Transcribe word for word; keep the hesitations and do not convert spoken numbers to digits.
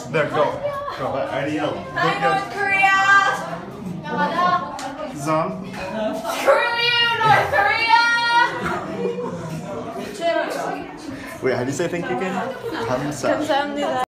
There, go. Go. I already yelled. Hi, North Korea! Zong. Screw you, North Korea! Wait, how do you say thank you again? 감사. 감사합니다.